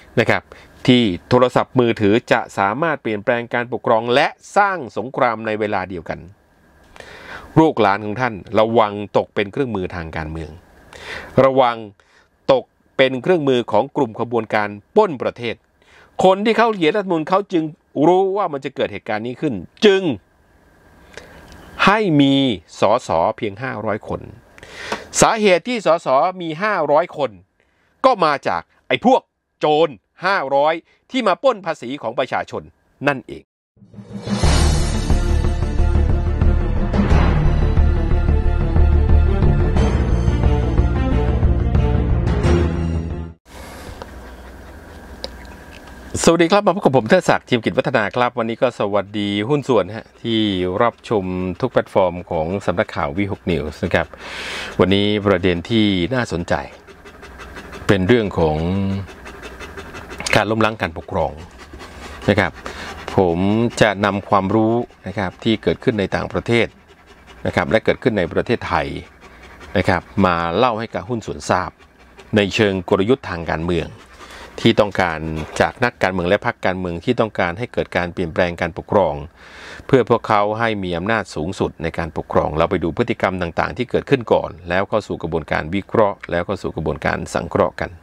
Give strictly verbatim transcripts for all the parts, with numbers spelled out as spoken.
นะครับที่โทรศัพท์มือถือจะสามารถเปลี่ยนแปลงการปกครองและสร้างสงครามในเวลาเดียวกันลูกหลานของท่านระวังตกเป็นเครื่องมือทางการเมืองระวังตกเป็นเครื่องมือของกลุ่มขบวนการปล้นประเทศคนที่เขาเขียนรัฐธรรมนูญเขาจึงรู้ว่ามันจะเกิดเหตุการณ์นี้ขึ้นจึงให้มีสสเพียงห้าร้อยคนสาเหตุที่สสมีห้าร้อยคนก็มาจากไอ้พวกโจรห้าร้อยที่มาปล้นภาษีของประชาชนนั่นเองสวัสดีครับมาพบกับผมเทิดศักดิ์ทีมกิจวัฒนาครับวันนี้ก็สวัสดีหุ้นส่วนฮะที่รับชมทุกแพลตฟอร์มของสำนักข่าววีหกนิวส์นะครับวันนี้ประเด็นที่น่าสนใจเป็นเรื่องของการล้มล้างการปกครองนะครับผมจะนำความรู้นะครับที่เกิดขึ้นในต่างประเทศนะครับและเกิดขึ้นในประเทศไทยนะครับมาเล่าให้กับหุ้นส่วนทราบในเชิงกลยุทธ์ทางการเมืองที่ต้องการจากนักการเมืองและพรรคการเมืองที่ต้องการให้เกิดการเปลี่ยนแปลงการปกครองเพื่อพวกเขาให้มีอำนาจสูงสุดในการปกครองเราไปดูพฤติกรรมต่างๆที่เกิดขึ้นก่อนแล้วเข้าสู่กระบวนการวิเคราะห์แล้วเข้าสู่กระบวนการสังเคราะห์กัน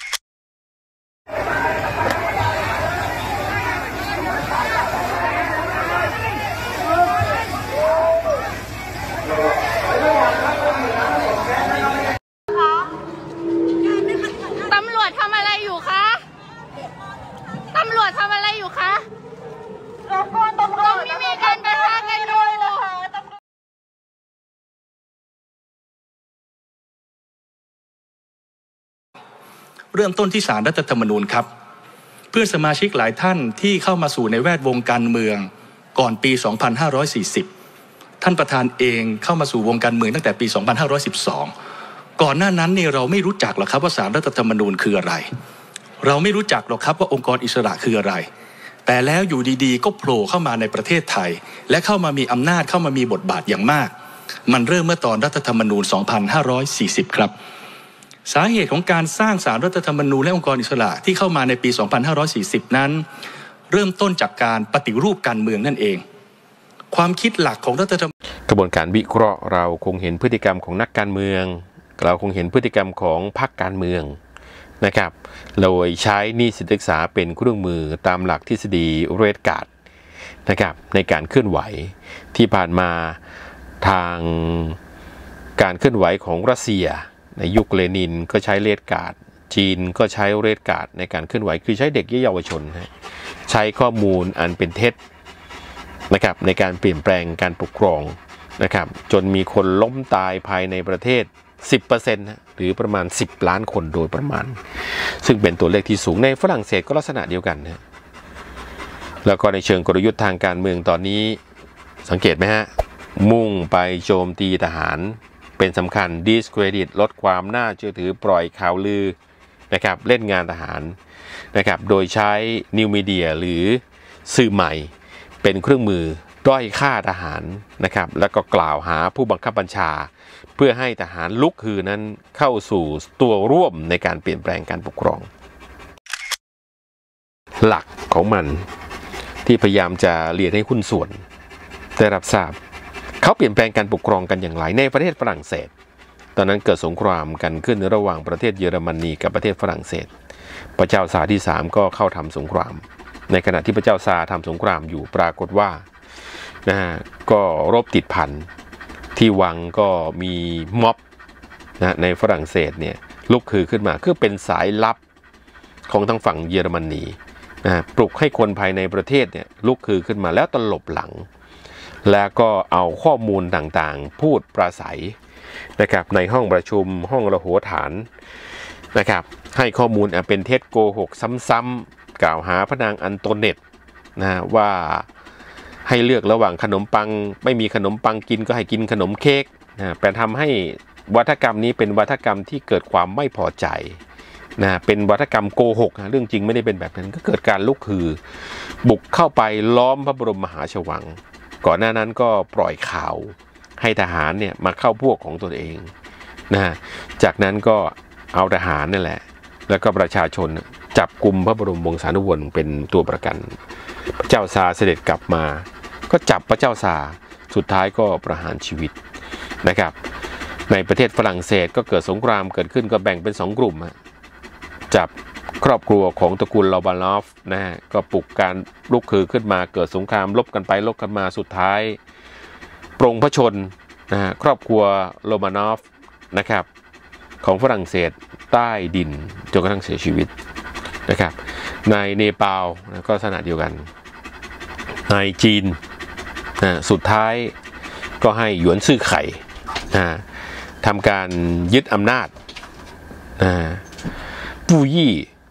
เริ่มต้นที่ศาลรัฐธรรมนูญครับเพื่อนสมาชิกหลายท่านที่เข้ามาสู่ในแวดวงการเมืองก่อนปีสองพันห้าร้อยสี่สิบท่านประธานเองเข้ามาสู่วงการเมืองตั้งแต่ปีสองพันห้าร้อยสิบสองก่อนหน้านั้นเนี่ยเราไม่รู้จักหรอกครับว่าศาลรัฐธรรมนูญคืออะไรเราไม่รู้จักหรอกครับว่าองค์กรอิสระคืออะไรแต่แล้วอยู่ดีๆก็โผล่เข้ามาในประเทศไทยและเข้ามามีอำนาจเข้ามามีบทบาทอย่างมากมันเริ่มเมื่อตอนรัฐธรรมนูญสองพันห้าร้อยสี่สิบครับสาเหตุของการสร้างศาลรัฐธรรมนูญและองค์กรอิสระที่เข้ามาในปีสองพันห้าร้อยสี่สิบนั้นเริ่มต้นจากการปฏิรูปการเมืองนั่นเองความคิดหลักของรัฐธรรมนูญกระบวนการวิเคราะห์เราคงเห็นพฤติกรรมของนักการเมืองเราคงเห็นพฤติกรรมของพรรคการเมืองนะครับโดยใช้นิสิตศึกษาเป็นเครื่องมือตามหลักทฤษฎีเรดการ์ดนะครับในการเคลื่อนไหวที่ผ่านมาทางการเคลื่อนไหวของรัสเซียในยุคเลนินก็ใช้เรดการ์ดจีนก็ใช้เรดการ์ดในการเคลื่อนไหวคือใช้เด็กเยาวชนใช้ข้อมูลอันเป็นเท็จนะครับในการเปลี่ยนแปลงการปกครองนะครับจนมีคนล้มตายภายในประเทศ สิบเปอร์เซ็นต์ หรือประมาณสิบล้านคนโดยประมาณซึ่งเป็นตัวเลขที่สูงในฝรั่งเศสก็ลักษณะเดียวกันนะแล้วก็ในเชิงกลยุทธ์ทางการเมืองตอนนี้สังเกตไหมฮะมุ่งไปโจมตีทหารเป็นสำคัญ discredit ลดความน่าเชื่อถือปล่อยข่าวลือนะครับเล่นงานทหารนะครับโดยใช้ New Media หรือสื่อใหม่เป็นเครื่องมือด้อยค่าทหารนะครับแล้วก็กล่าวหาผู้บังคับบัญชาเพื่อให้ทหารลุกฮือนั้นเข้าสู่ตัวร่วมในการเปลี่ยนแปลงการปกครองหลักของมันที่พยายามจะเรียนให้หุ้นส่วนได้รับทราบเขาเปลี่ยนแปลงการปกครองกันอย่างไรในประเทศฝรั่งเศสตอนนั้นเกิดสงครามกันขึ้นระหว่างประเทศเยอรมนีกับประเทศฝรั่งเศสพระเจ้าซาร์ที่สามก็เข้าทำสงครามในขณะที่พระเจ้าซาร์ทำสงครามอยู่ปรากฏว่านะฮะก็รบติดพันที่วังก็มีม็อบนะในฝรั่งเศสเนี่ยลุกฮือขึ้นมาคือเป็นสายลับของทางฝั่งเยอรมนีนะปลุกให้คนภายในประเทศเนี่ยลุกฮือขึ้นมาแล้วตลบหลังแล้วก็เอาข้อมูลต่างๆพูดปราศัยนะครับในห้องประชุมห้องระโหฐานนะครับให้ข้อมูลเป็นเท็จโกหกซ้ำๆกล่าวหาพระนางอันโตเนตนะว่าให้เลือกระหว่างขนมปังไม่มีขนมปังกินก็ให้กินขนมเค้กนะแต่ทำให้วัฒกรรมนี้เป็นวัฒกรรมที่เกิดความไม่พอใจนะเป็นวัฒกรรมโกหกนะเรื่องจริงไม่ได้เป็นแบบนั้นก็เกิดการลุกฮือบุกเข้าไปล้อมพระบรมมหาชวังก่อนหน้านั้นก็ปล่อยข่าวให้ทหารเนี่ยมาเข้าพวกของตนเองนะจากนั้นก็เอาทหารนี่แหละแล้วก็ประชาชนจับกลุ่มพระบรมวงศานุวงศ์เป็นตัวประกันพระเจ้าซาร์เสด็จกลับมาก็จับพระเจ้าซาร์สุดท้ายก็ประหารชีวิตนะครับในประเทศฝรั่งเศสก็เกิดสงครามเกิดขึ้นก็แบ่งเป็นสองกลุ่มจับครอบครัวของตระกูลลอบานอฟนะฮะก็ปลุกการลุกคือขึ้นมาเกิดสงครามลบกันไปลบกันมาสุดท้ายปรงพระชนนะฮะครอบครัวโรมานอฟนะครับของฝรั่งเศสใต้ดินจนกระทั่งเสียชีวิตนะครับในเนปาลนะก็ลักษณะเดียวกันในจีนนะสุดท้ายก็ให้หยวนซื่อไข่นะทำการยึดอำนาจนะปู้ยี่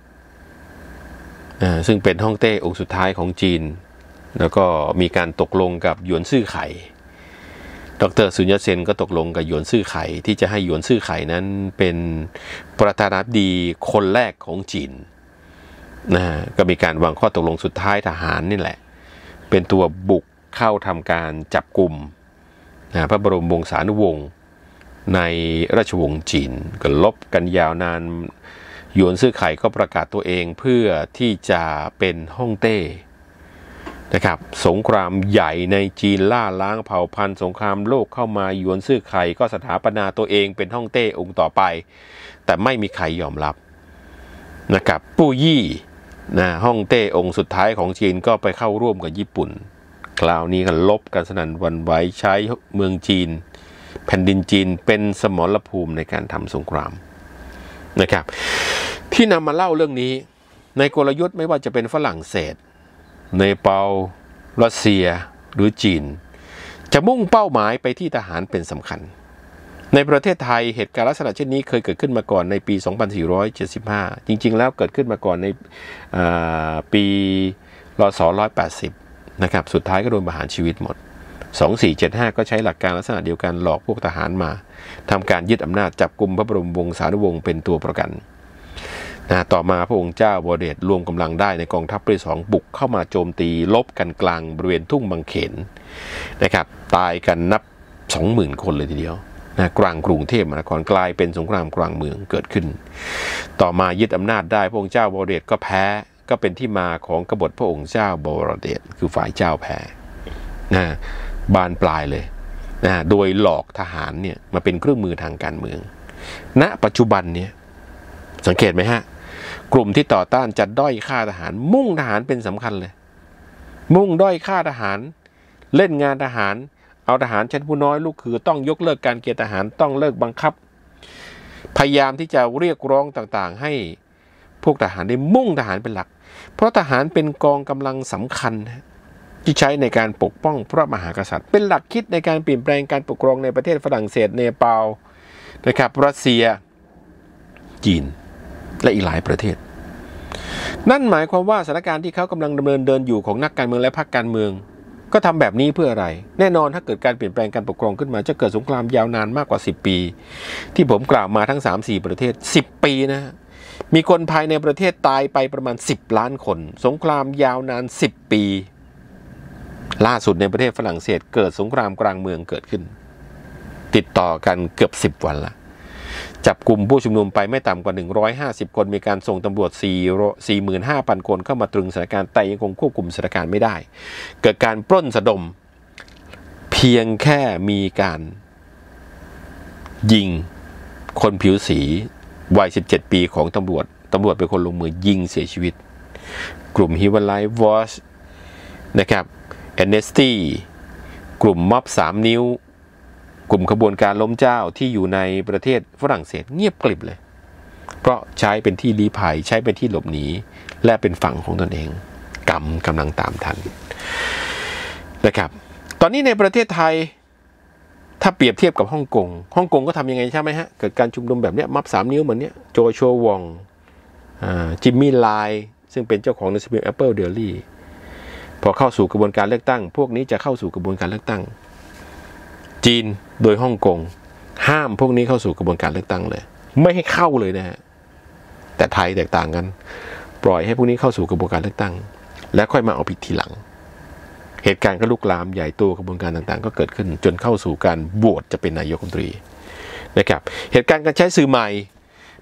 นะซึ่งเป็นฮ่องเต้องค์สุดท้ายของจีนแล้วก็มีการตกลงกับหยวนซื่อไข่ดร.ซุนยัตเซนก็ตกลงกับหยวนซื่อไข่ที่จะให้หยวนซื่อไข่นั้นเป็นประธานาธิบดีคนแรกของจีนนะก็มีการวางข้อตกลงสุดท้ายทหารนี่แหละเป็นตัวบุกเข้าทำการจับกลุ่มนะพระบรมวงศานุวงศ์ในราชวงศ์จีนก็ลบกันยาวนานหยวนซื่อไข่ก็ประกาศตัวเองเพื่อที่จะเป็นฮ่องเต้นะครับสงครามใหญ่ในจีนล่าล้างเผ่าพันธุ์สงครามโลกเข้ามาหยวนซื่อไข่ก็สถาปนาตัวเองเป็นฮ่องเต้องค์ต่อไปแต่ไม่มีใครยอมรับนะครับปู้ยี่นะฮ่องเต้องค์สุดท้ายของจีนก็ไปเข้าร่วมกับญี่ปุ่นคราวนี้ก็ลบกันสนั่นหวั่นไหวใช้เมืองจีนแผ่นดินจีนเป็นสมรภูมิในการทำสงครามนะครับที่นำมาเล่าเรื่องนี้ในกลยุทธ์ไม่ว่าจะเป็นฝรั่งเศสเนปาลรัสเซียหรือจีนจะมุ่งเป้าหมายไปที่ทหารเป็นสำคัญในประเทศไทยเหตุการณ์ลักษณะเช่นนี้เคยเกิดขึ้นมาก่อนในปีสองพันสี่ร้อยเจ็ดสิบห้าจริงๆแล้วเกิดขึ้นมาก่อนในปีรศหนึ่งร้อยแปดสิบนะครับสุดท้ายก็โดนประหารชีวิตหมดสองสี่เจ็ดห้าก็ใช้หลักการลักษณะเดียวกันหลอกพวกทหารมาทำการยึดอำนาจจับกุมพระบรมวงศานุวงศ์เป็นตัวประกันนะต่อมาพระองค์เจ้าวรเดชรวมกำลังได้ในกองทัพที่สองบุกเข้ามาโจมตีลบกันกลางบริเวณทุ่งบางเขนนะครับตายกันนับ สองหมื่น คนเลยทีเดียวนะกลางกรุงเทพมหานครกลายเป็นสงครามกลางเมืองเกิดขึ้นต่อมายึดอำนาจได้พระองค์เจ้าวรเดชก็แพ้ก็เป็นที่มาของกบฏพระองค์เจ้าวรเดชคือฝ่ายเจ้าแพ้นะบานปลายเลยนะโดยหลอกทหารเนี่ยมาเป็นเครื่องมือทางการเมืองณปัจจุบันเนี่ยสังเกตไหมฮะกลุ่มที่ต่อต้านจัดด้อยค่าทหารมุ่งทหารเป็นสำคัญเลยมุ่งด้อยค่าทหารเล่นงานทหารเอาทหารชั้นผู้น้อยลูกคือต้องยกเลิกการเกณฑ์ทหารต้องเลิกบังคับพยายามที่จะเรียกร้องต่างๆให้พวกทหารได้มุ่งทหารเป็นหลักเพราะทหารเป็นกองกำลังสำคัญที่ใช้ในการปกป้องพระมหากษัตริย์เป็นหลักคิดในการเปลี่ยนแปลงการปกครองในประเทศฝรั่งเศสเนปาลนะครับรัสเซียจีนและอีกหลายประเทศนั่นหมายความว่าสถานการณ์ที่เขากำลังดำเนินเดินอยู่ของนักการเมืองและพรรคการเมืองก็ทำแบบนี้เพื่ออะไรแน่นอนถ้าเกิดการเปลี่ยนแปลงการปกครองขึ้นมาจะเกิดสงครามยาวนานมากกว่าสิบปีที่ผมกล่าวมาทั้ง สามสี่ ประเทศสิบปีนะมีคนภายในประเทศตายไปประมาณสิบล้านคนสงครามยาวนานสิบปีล่าสุดในประเทศฝรั่งเศสเกิดสงครามกลางเมืองเกิดขึ้นติดต่อกันเกือบสิบวันละจับกลุ่มผู้ชุมนุมไปไม่ต่ำกว่าหนึ่งร้อยห้าสิบคนมีการส่งตำรวจ สี่หมื่นห้าพัน คนเข้ามาตรึงสถานการณ์แต่ยังคงควบคุมสถานการณ์ไม่ได้เกิดการปล้นสะดมเพียงแค่มีการยิงคนผิวสีวัยสิบเจ็ดปีของตำรวจตำรวจเป็นคนลงมือยิงเสียชีวิตกลุ่ม Human Rights Watch นะครับ Amnesty กลุ่มม็อบสามนิ้วกลุ่มขบวนการล้มเจ้าที่อยู่ในประเทศฝรั่งเศสเงียบกริบเลยเพราะใช้เป็นที่ลี้ภัยใช้เป็นที่หลบหนีและเป็นฝั่งของตนเองกรรมกำลังตามทันนะครับตอนนี้ในประเทศไทยถ้าเปรียบเทียบกับฮ่องกงฮ่องกงก็ทำยังไงใช่ไหมฮะเกิดการชุมนุมแบบนี้ม็อบสามนิ้วเหมือนเนี้ยโจชัววองจิมมี่ไลน์ซึ่งเป็นเจ้าของหนังสือพิมพ์ Apple Daily พอเข้าสู่กระบวนการเลือกตั้งพวกนี้จะเข้าสู่กระบวนการเลือกตั้งจีนโดยฮ่องกงห้ามพวกนี้เข้าสู่กระบวนการเลือกตั้งเลยไม่ให้เข้าเลยนะฮะแต่ไทยแตกต่างกันปล่อยให้พวกนี้เข้าสู่กระบวนการเลือกตั้งแล้วค่อยมาเอาผิดทีหลังเหตุการณ์ก็ลุกลามใหญ่โตกระบวนการต่างๆก็เกิดขึ้นจนเข้าสู่การโหวตจะเป็นนายกรัฐมนตรีนะครับเหตุการณ์การใช้สื่อใหม่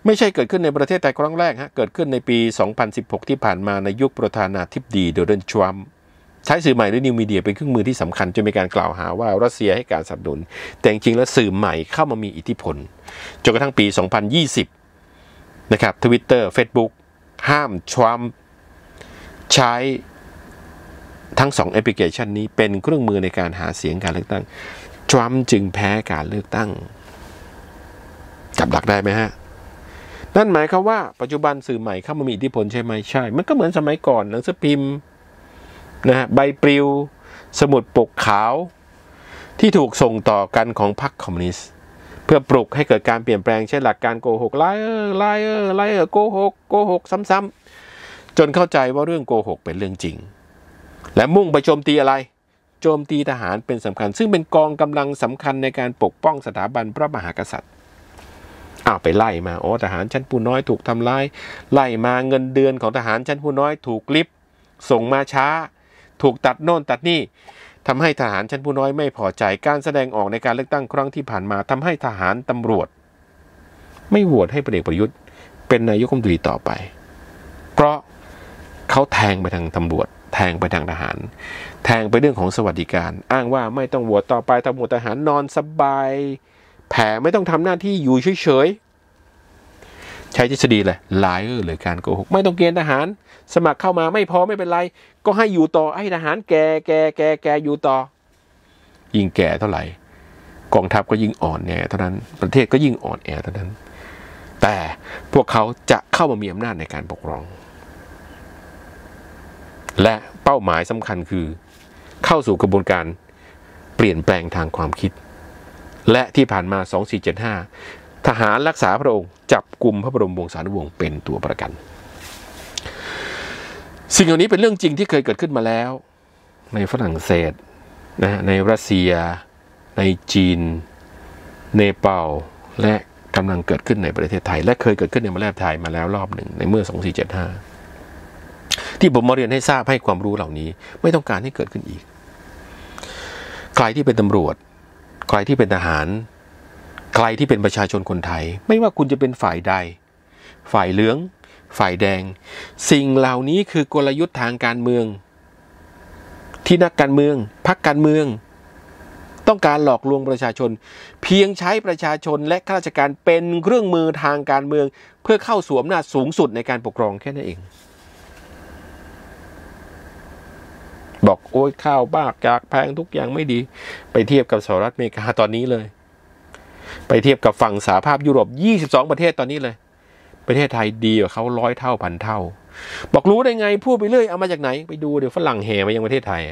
ไม่ใช่เกิดขึ้นในประเทศไทยครั้งแรกฮะเกิดขึ้นในปี สองพันสิบหก ที่ผ่านมาในยุคประธานาธิบดีโดนัลด์ทรัมป์ใช้สื่อใหม่หรือนิวมีเดียเป็นเครื่องมือที่สำคัญจนมีการกล่าวหาว่ารัสเซียให้การสนับสนุนแต่จริงๆแล้วสื่อใหม่เข้ามามีอิทธิพลจนกระทั่งปี สองพันยี่สิบ นะครับ Twitter Facebook ห้ามทรัมป์ใช้ทั้งสองแอปพลิเคชันนี้เป็นเครื่องมือในการหาเสียงการเลือกตั้งทรัมป์จึงแพ้การเลือกตั้งจับหลักได้ไหมฮะนั่นหมายความว่าปัจจุบันสื่อใหม่เข้ามามีอิทธิพลใช่ไหมใช่มันก็เหมือนสมัยก่อนหนังสือพิมพ์นะฮะใบปลิวสมุดปกขาวที่ถูกส่งต่อกันของพรรคคอมมิวนิสต์เพื่อปลุกให้เกิดการเปลี่ยนแปลงใช้หลักการโกหกไล่เออไล่เออไล่เออโกหกโกหกซ้ำๆจนเข้าใจว่าเรื่องโกหกเป็นเรื่องจริงและมุ่งไปโจมตีอะไรโจมตีทหารเป็นสำคัญซึ่งเป็นกองกำลังสำคัญในการปกป้องสถาบันพระมหากษัตริย์อ้าวไปไล่มาโอ้ทหารชั้นผู้น้อยถูกทำร้ายไล่มาเงินเดือนของทหารชั้นผู้น้อยถูกลิฟต์ส่งมาช้าถูกตัดโน่นตัดนี่ทำให้ทหารชั้นผู้น้อยไม่พอใจการแสดงออกในการเลือกตั้งครั้งที่ผ่านมาทำให้ทหารตำรวจไม่โหวตให้พลเอกประยุทธ์เป็นนายกรัฐมนตรีต่อไปเพราะเขาแทงไปทางตำรวจแทงไปทางทหารแทงไปเรื่องของสวัสดิการอ้างว่าไม่ต้องโหวตต่อไปตำรวจทหารนอนสบายแผ่ไม่ต้องทำหน้าที่อยู่เฉยๆใช้ทฤษฎีเลยไลเออร์หรือการโกหกไม่ต้องเกณฑ์ทหารสมัครเข้ามาไม่พอไม่เป็นไรก็ให้อยู่ต่อให้ทหารแก่แก่แก่แก่อยู่ต่อยิ่งแก่เท่าไหร่กองทัพก็ยิ่งอ่อนแอเท่านั้นประเทศก็ยิ่งอ่อนแอเท่านั้นแต่พวกเขาจะเข้ามามีอำนาจในการปกครองและเป้าหมายสำคัญคือเข้าสู่กระบวนการเปลี่ยนแปลงทางความคิดและที่ผ่านมาสองสี่เจ็ดห้าทหารรักษาพระองค์จับกุมพระบรมวงศานุวงศ์เป็นตัวประกันสิ่งเหล่านี้เป็นเรื่องจริงที่เคยเกิดขึ้นมาแล้วในฝรั่งเศสนะในรัสเซียในจีนเนปาลและกำลังเกิดขึ้นในประเทศไทยและเคยเกิดขึ้นในประเทศไทยมาแล้วรอบหนึ่งในเมื่อสองสี่เจ็ดห้าที่ผมมาเรียนให้ทราบให้ความรู้เหล่านี้ไม่ต้องการให้เกิดขึ้นอีกใครที่เป็นตำรวจใครที่เป็นทหารใครที่เป็นประชาชนคนไทยไม่ว่าคุณจะเป็นฝ่ายใดฝ่ายเหลืองฝ่ายแดงสิ่งเหล่านี้คือกลยุทธ์ทางการเมืองที่นักการเมืองพรรคการเมืองต้องการหลอกลวงประชาชนเพียงใช้ประชาชนและข้าราชการเป็นเครื่องมือทางการเมืองเพื่อเข้าสู่อำนาจสูงสุดในการปกครองแค่นั้นเองบอกโอ้ยข้าวบ้าจากแพงทุกอย่างไม่ดีไปเทียบกับสหรัฐอเมริกาตอนนี้เลยไปเทียบกับฝั่งสหภาพยุโรปยี่สิบสองประเทศตอนนี้เลยประเทศไทยดีกว่าเขาร้อยเท่าพันเท่าบอกรู้ได้ไงพูดไปเรื่อยเอามาจากไหนไปดูเดี๋ยวฝรั่งแห่มายังประเทศไทย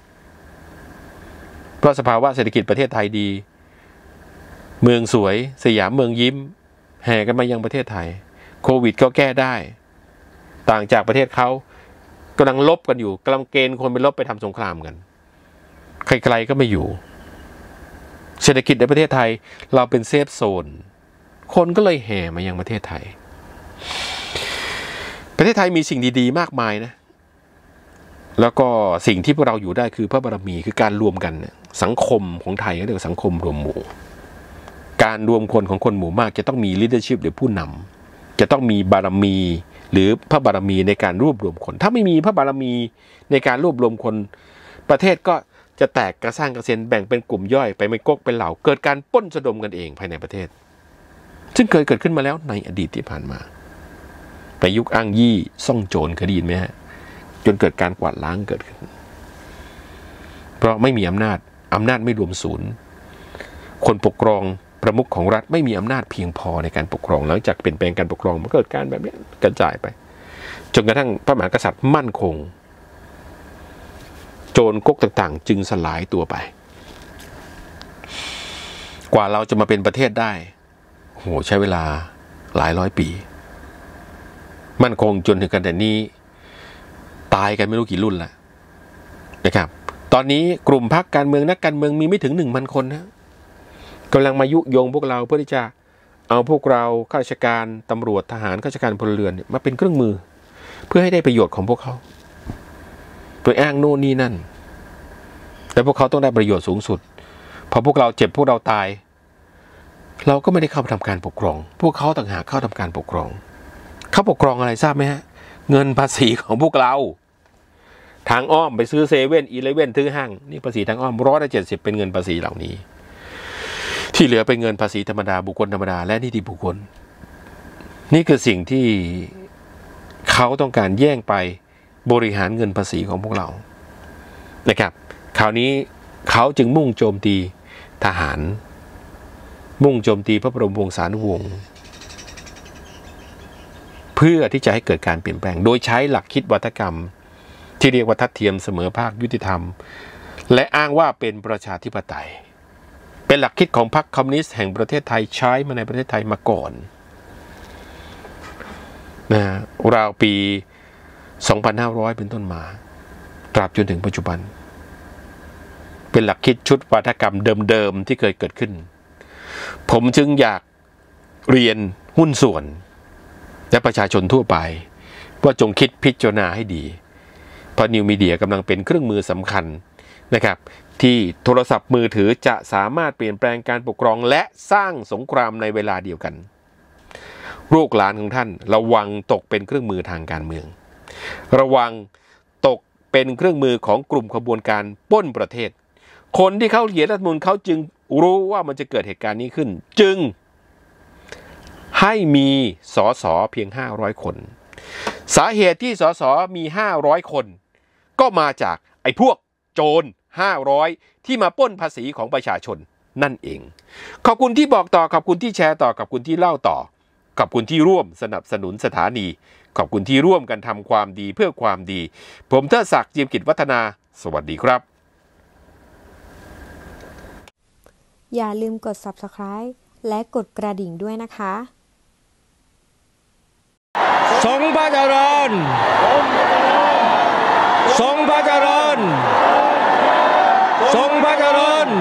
เพราะสภาวะเศรษฐกิจประเทศไทยดีเมืองสวยสยามเมืองยิ้มแห่กันมายังประเทศไทยโควิดก็แก้ได้ต่างจากประเทศเขากำลังลบกันอยู่กำลังเกณฑ์คนไปลบไปทำสงครามกันใครๆก็ไม่อยู่เศรษฐกิจในประเทศไทยเราเป็นเซฟโซนคนก็เลยแห่มายังประเทศไทยประเทศไทยมีสิ่งดีๆมากมายนะแล้วก็สิ่งที่พวกเราอยู่ได้คือพระบารมีคือการรวมกันสังคมของไทยก็เรียกว่าสังคมรวมหมู่การรวมคนของคนหมู่มากจะต้องมี leadership หรือผู้นำจะต้องมีบารมีหรือพระบารมีในการรวบรวมคนถ้าไม่มีพระบารมีในการรวบรวมคนประเทศก็จะแตกกระสร้างกระเซ็นแบ่งเป็นกลุ่มย่อยไปไม่ก๊กเป็นเหล่าเกิดการปล้นสะดมกันเองภายในประเทศซึ่งเคยเกิดขึ้นมาแล้วในอดีตที่ผ่านมาในยุคอ้างยี่ซ่องโจรเคยได้ยินไหมฮะจนเกิดการกวาดล้างเกิดขึ้นเพราะไม่มีอำนาจอำนาจไม่รวมศูนย์คนปกครองประมุขของรัฐไม่มีอำนาจเพียงพอในการปกครองหลังจากเปลี่ยนแปลงการปกครองมันเกิดการแบบนี้กระจายไปจนกระทั่งพระมหากษัตริย์มั่นคงโจรก๊กต่างๆจึงสลายตัวไปกว่าเราจะมาเป็นประเทศได้โหใช้เวลาหลายร้อยปีมั่นคงจนถึงขนาดนี้ตายกันไม่รู้กี่รุ่นแล้วนะครับตอนนี้กลุ่มพรรคการเมืองนักการเมืองมีไม่ถึงหนึ่งพันคนนะกำลังมายุยงพวกเราเพื่อที่จะเอาพวกเราข้าราชการตำรวจทหารข้าราชการพลเรือนมาเป็นเครื่องมือเพื่อให้ได้ประโยชน์ของพวกเขาโดยอ้างโน่นนี่นั่นแต่พวกเขาต้องได้ประโยชน์สูงสุดพอพวกเราเจ็บพวกเราตายเราก็ไม่ได้เข้าไปทำการปกครองพวกเขาต่างหากเข้าทำการปกครองเขาปกครองอะไรทราบไหมฮะเงินภาษีของพวกเราทางอ้อมไปซื้อเซเว่นอีเลฟเว่นซื้อห้างนี่ภาษีทางอ้อมร้อยละเจ็ดสิบเป็นเงินภาษีเหล่านี้ที่เหลือเป็นเงินภาษีธรรมดาบุคคลธรรมดาและนิติบุคคลนี่คือสิ่งที่เขาต้องการแย่งไปบริหารเงินภาษีของพวกเรานะครับคราวนี้เขาจึงมุ่งโจมตีทหารมุ่งโจมตีพระบรมวงศานุวงศ์เพื่อที่จะให้เกิดการเปลี่ยนแปลงโดยใช้หลักคิดวัฒกรรมที่เรียกว่าทัดเทียมเสมอภาคยุติธรรมและอ้างว่าเป็นประชาธิปไตยเป็นหลักคิดของพรรคคอมมิวนิสต์แห่งประเทศไทยใช้มาในประเทศไทยมาก่อนนะราวปีสองพันห้าร้อยเป็นต้นมาตราบจนถึงปัจจุบันเป็นหลักคิดชุดวัฒกรรมเดิมๆที่เคยเกิดขึ้นผมจึงอยากเรียนหุ้นส่วนและประชาชนทั่วไปว่าจงคิดพิจารณาให้ดีเพราะนิวมีเดียกำลังเป็นเครื่องมือสำคัญนะครับที่โทรศัพท์มือถือจะสามารถเปลี่ยนแปลงการปกครองและสร้างสงครามในเวลาเดียวกันลูกหลานของท่านระวังตกเป็นเครื่องมือทางการเมืองระวังตกเป็นเครื่องมือของกลุ่มขบวนการปล้นประเทศคนที่เขาเขียนรัฐธรรมนูญเขาจึงรู้ว่ามันจะเกิดเหตุการณ์นี้ขึ้นจึงให้มีสสเพียงห้าร้อยคนสาเหตุที่สสมีห้าร้อยคนก็มาจากไอ้พวกโจรห้าร้อยที่มาปล้นภาษีของประชาชนนั่นเองขอบคุณที่บอกต่อขอบคุณที่แชร์ต่อขอบคุณที่เล่าต่อขอบคุณที่ร่วมสนับสนุนสถานีขอบคุณที่ร่วมกันทำความดีเพื่อความดีผมเทิดศักดิ์ เจียมกิจวัฒนาสวัสดีครับอย่าลืมกด ซับสไครบ์ และกดกระดิ่งด้วยนะคะทรงพระเจริญทรงพระเจริญทรงพระเจริญ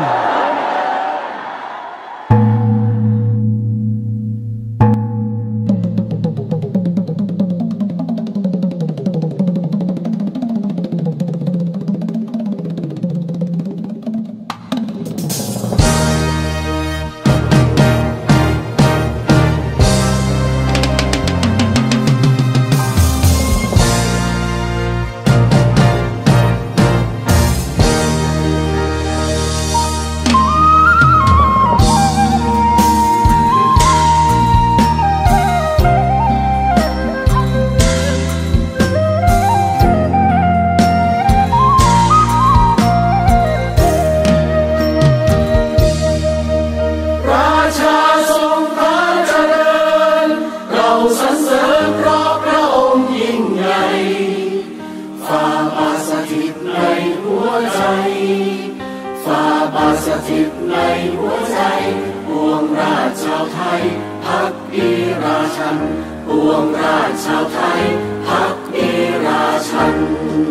สถิตในหัวใจปวงราชชาวไทยพักดีราชันปวงราชชาวไทยพักดีราชัน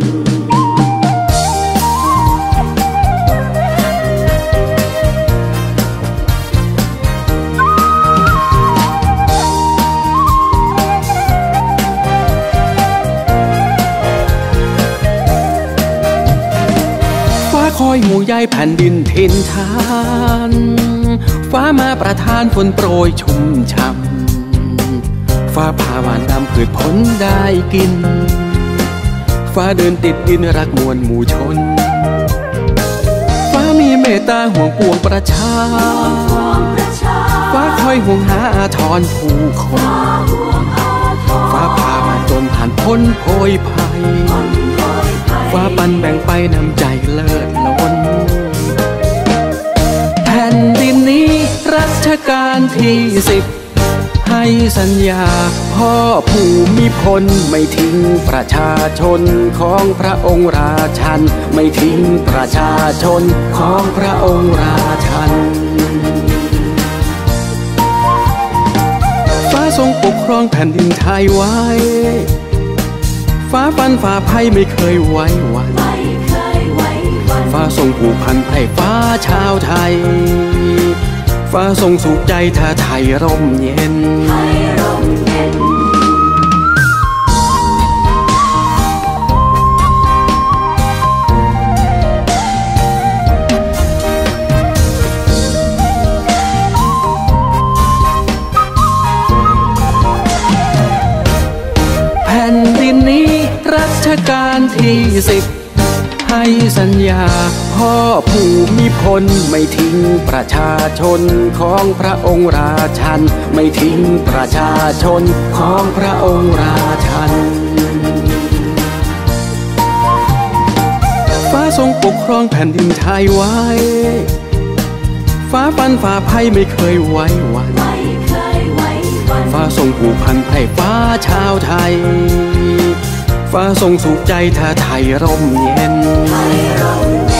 คอยหมู่ใยแผ่นดินถิ่นฐานฟ้ามาประทานฝนโปรยชุ่มช่ำฟ้าผ่าหวานดำพืชผลได้กินฟ้าเดินติดดินรักมวลหมู่ชนฟ้ามีเมตตาห่วงปวงประชาฟ้าคอยห่วงหาอาทรผู้คนฟ้าผ่ามาจนผ่านพ้นโพยภัยฟ้าปันแบ่งไปน้ำใจเลิศล้นแผ่นดินนี้รัชกาลที่สิบให้สัญญาพ่อภูมิพลไม่ทิ้งประชาชนของพระองค์ราชันไม่ทิ้งประชาชนของพระองค์ราชันฟ้าทรงปกครองแผ่นดินไทยไว้ฟ้าฟันฝ่าภัยไม่เคยไว้วันฟ้าทรงผูกพันไพร่ฟ้าชาวไทยฟ้าทรงสุขใจถ้าไทยร่มเย็นรัชกาลที่สิบให้สัญญาพ่อภูมิพลไม่ทิ้งประชาชนของพระองค์ราชันไม่ทิ้งประชาชนของพระองค์ราชันฟ้าทรงปกครองแผ่นดินไทยไว้ฟ้าฟันฝ่าภัยไม่เคยไว้วันฟ้าทรงผูกพันไพร่ฟ้าชาวไทยฟ้าทรงสุขใจถ้าไทยร่มเย็น